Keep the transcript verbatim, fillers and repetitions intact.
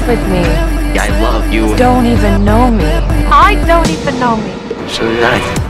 with me. I love you. Don't even know me. I don't even know me. So did I.